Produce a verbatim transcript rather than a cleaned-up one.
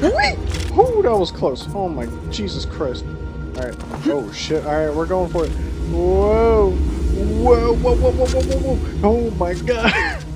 Wait! Oh, that was close. Oh my Jesus Christ. Alright. Oh shit. Alright, we're going for it. Whoa. Whoa, whoa, whoa, whoa, whoa, whoa, whoa. Oh my god.